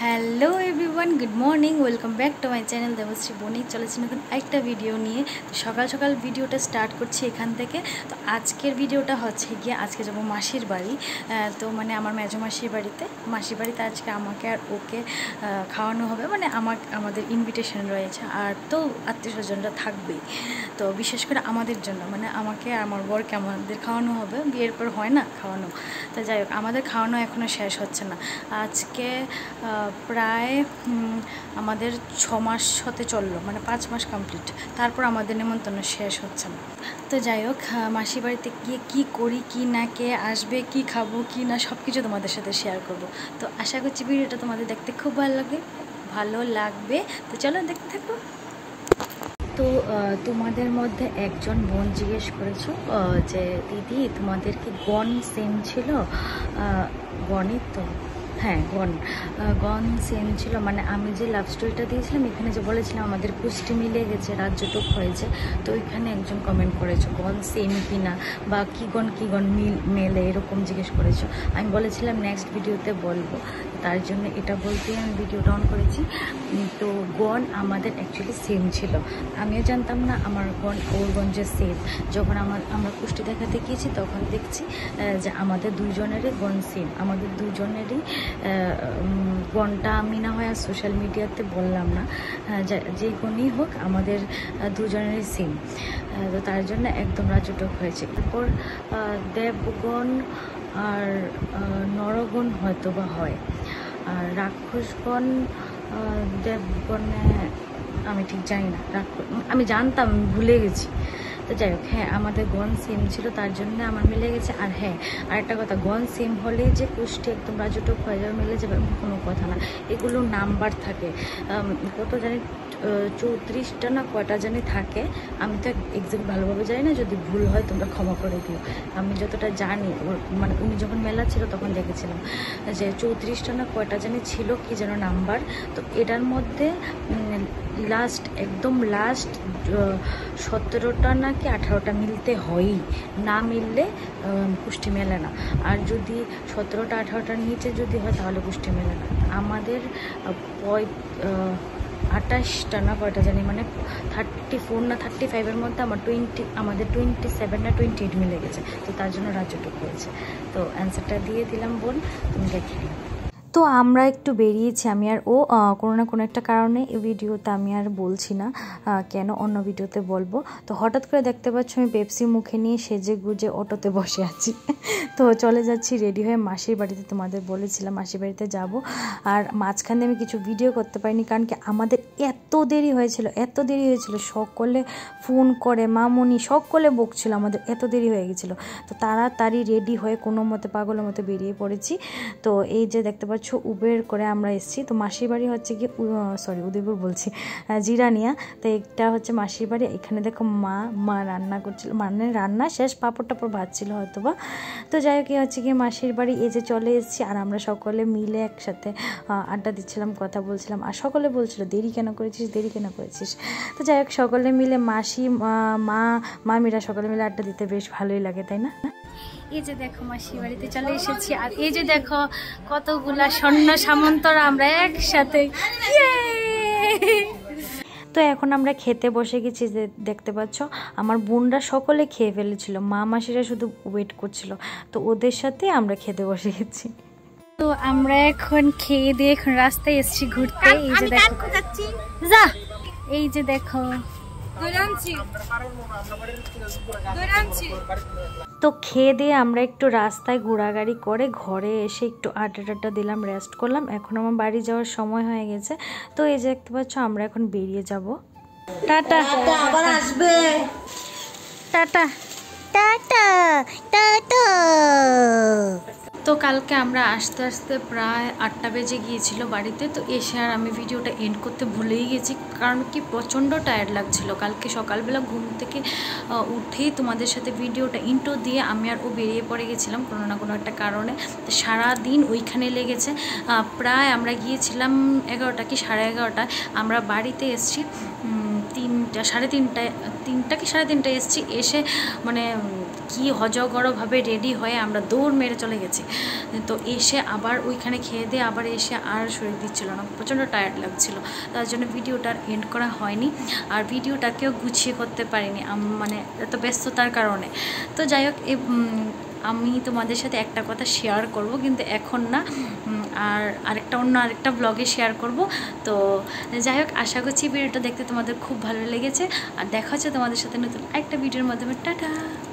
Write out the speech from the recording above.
Hello everyone, good morning, welcome back to my channel Debashree Banik. চলেছি নতুন একটা ভিডিও নিয়ে। তো সকাল সকাল ভিডিওটা স্টার্ট করছি এখান থেকে। তো আজকের ভিডিওটা হচ্ছে গিয়ে আজকে যাব মাসির বাড়ি। তো মানে আমার মেজো মাসির বাড়িতে, মাসির বাড়িতে আজকে আমাকে আর ওকে খাওয়ানো হবে। মানে আমাদের ইনভিটেশন রয়েছে, আর তো আত্মীয় স্বজনরা থাকবেই। তো বিশেষ করে আমাদের জন্য, মানে আমাকে আর আমার বরকে আমাদের খাওয়ানো হবে। বিয়ের পর হয় না খাওয়ানো। তো যাই হোক, আমাদের খাওয়ানো এখনও শেষ হচ্ছে না। আজকে প্রায় আমাদের 6 মাস হতে চললো, মানে 5 মাস কমপ্লিট। তারপর আমাদের নিমন্ত্রণ শেষ হচ্ছে না। তো যাই হোক, মাসির বাড়িতে গিয়ে কী করি, কী না, কে আসবে, কি খাবো কি না, সব কিছু তোমাদের সাথে শেয়ার করব। তো আশা করছি ভিডিওটা তোমাদের দেখতে খুব ভালো লাগবে। তো চলো দেখতে থাকো। তো তোমাদের মধ্যে একজন বোন জিজ্ঞেস করেছো যে দিদি তোমাদের কি গন সেম ছিল? গণই তো, হ্যাঁ গন সেম ছিল। মানে আমি যে লাভ স্টোরিটা দিয়েছিলাম এখানে, যে বলেছিলাম আমাদের কুষ্টি মিলে গেছে, রাজ্যটুক হয়েছে। তো ওইখানে একজন কমেন্ট করেছো গন সেম কি না, বা কি গন মেলে, এরকম জিজ্ঞেস করেছো। আমি বলেছিলাম নেক্সট ভিডিওতে বলবো, তার জন্য এটা বলতেই আমি ভিডিওটা অন করেছি। তো গন আমাদের অ্যাকচুয়ালি সেম ছিল। আমিও জানতাম না আমার গন ওর গঞ্জে সেম। যখন আমরা কুষ্টি দেখাতে গিয়েছি তখন দেখছি যে আমাদের দুইজনেরই গন সেম। আমাদের দুজনেরই গনটা আমি না হয় আর সোশ্যাল মিডিয়াতে বললাম না, যে গণই হোক আমাদের দুজনেরই সেম। তো তার জন্য একদম রাজুটক হয়েছে। তারপর দেবগণ আর নরগণ হয়তো বা হয়, আর রাক্ষসগণ দেবগণে আমি ঠিক জানি না। আমি জানতাম, ভুলে গেছি। তো যাই হোক, হ্যাঁ আমাদের গন সেম ছিল, তার জন্য আমার মিলে গেছে। আর হ্যাঁ, আরেকটা কথা, গন সেম হলেই যে কুষ্টি একদম রাজুটক হয়ে যাবে, মিলে যাবে, কোনো কথা না। এগুলো নাম্বার থাকে, কত জানি 34টা না কয়টা জানি থাকে। আমি তো এক্সাক্ট ভালোভাবে জানি না, যদি ভুল হয় তোমরা ক্ষমা করে দিও। আমি যতটা জানি, মানে উনি যখন মেলা ছিল তখন দেখেছিলাম যে 34টা না কয়টা জানি ছিল, কি যেন নাম্বার। তো এটার মধ্যে একদম লাস্ট 17টা না কি 18টা মিলতে হয়ই, না মিললে কুষ্টি মেলে না। আর যদি 17টা 18টার নিচে যদি হয় তাহলে কুষ্টি মেলে না। আমাদের 28টা না কয়টা জানি, মানে 34 না 35-এর মধ্যে আমাদের 27 না 28 মিলে গেছে। তো তার জন্য রাজ্যটুকু হয়েছে। তো অ্যান্সারটা দিয়ে দিলাম বোন, তুমি দেখে নিও। তো আমরা একটু বেরিয়েছি, আমি আর ও, কোনো না কোনো একটা কারণে এই ভিডিওতে আমি আর বলছি না, কেন, অন্য ভিডিওতে বলবো। তো হঠাৎ করে দেখতে পাচ্ছ আমি পেপসি মুখে নিয়ে সেজে গুজে অটোতে বসে আছি। তো চলে যাচ্ছি রেডি হয়ে মাসির বাড়িতে। তোমাদের বলেছিলাম মাসির বাড়িতে যাব। আর মাঝখানে আমি কিছু ভিডিও করতে পারিনি, কারণ কি আমাদের এত দেরি হয়েছিল। সকলে ফোন করে, মামুনি সকলে বকছিল, আমাদের এত দেরি হয়ে গেছিলো। তো তাড়াতাড়ি রেডি হয়ে কোনো মতে পাগলের মতো বেরিয়ে পড়েছি। তো এই যে দেখতে পাচ্ছ উবের করে আমরা এসেছি। তো মাসির বাড়ি হচ্ছে কি, উদয়পুর বলছি, জিরানিয়া। তো এটা হচ্ছে মাসির বাড়ি। এখানে দেখো মা রান্না করছিল, মানে রান্না শেষ, পাঁপড় টাপড় ভাজছিল হয়তো বা। তো যাই হোক, হচ্ছে কি মাসির বাড়ি এই যে চলে এসেছি। আর আমরা সকলে মিলে একসাথে আড্ডা দিচ্ছিলাম, কথা বলছিলাম। আর সকলে বলছিল দেরি কেন করেছিস। তো যাই হোক, সকলে মিলে মাসি মামিরা সকলে মিলে আড্ডা দিতে বেশ ভালোই লাগে, তাই না? এই যে দেখো মাসির বাড়িতে চলে এসেছি। আর এই যে দেখো কতগুলা স্বর্ণ সামন্তরা আমরা একসাথে। তো এখন আমরা খেতে বসে গেছি। যে দেখতে পাচ্ছ আমার বোনরা সকলে খেয়ে ফেলেছিল, মাসিরা শুধু ওয়েট করছিল। তো ওদের সাথে আমরা খেতে বসে গেছি। তো আমরা এখন খেয়ে দিয়ে এখন রাস্তায় এসেছি ঘুরতে। এই যে দেখো, এই যে দেখো, তো খেয়ে দিয়ে আমরা একটু রাস্তায় ঘোরাঘুরি করে ঘরে এসে একটু আড্ডা দিলাম, রেস্ট করলাম। এখন আমার বাড়ি যাওয়ার সময় হয়ে গেছে। তো এই যে দেখতে পাচ্ছ আমরা এখন বেরিয়ে যাব। টাটা, আবার আসবে। Tata tata tata. তো কালকে আমরা আস্তে আস্তে প্রায় 8টা বেজে গিয়েছিল বাড়িতে। তো এসে আর আমি ভিডিওটা এন্ড করতে ভুলেই গেছি, কারণ কি প্রচণ্ড টায়ার্ড লাগছিল। কালকে সকালবেলা ঘুম থেকে উঠেই তোমাদের সাথে ভিডিওটা ইন্ট্রো দিয়ে আমি আর ও বেরিয়ে পড়ে গেছিলাম কোনো না কোনো একটা কারণে। তো সারাদিন ওইখানে লেগেছে। প্রায় আমরা গিয়েছিলাম 11টা কি 11:30। আমরা বাড়িতে এসেছি 3টা কি 3:30 এসেছি। এসে মানে কি হজগড়ভাবে রেডি হয়ে আমরা দৌড় মেরে চলে গেছি। তো এসে আবার ওইখানে খেয়ে দিয়ে আবার এসে আর শরীর দিচ্ছিল না, প্রচণ্ড টায়ার্ড লাগছিল, তার জন্য ভিডিওটার এন্ড করা হয়নি আর ভিডিওটাকেও গুছিয়ে করতে পারিনি মানে এত ব্যস্ততার কারণে। তো যাই হোক, আমি তোমাদের সাথে একটা কথা শেয়ার করব, কিন্তু এখন না, আর আরেকটা ব্লগে শেয়ার করব। তো যাই হোক, আশা করছি ভিডিওটা দেখতে তোমাদের খুব ভালো লেগেছে, আর দেখা হচ্ছে তোমাদের সাথে নতুন একটা ভিডিওর মাধ্যমে। টাটা।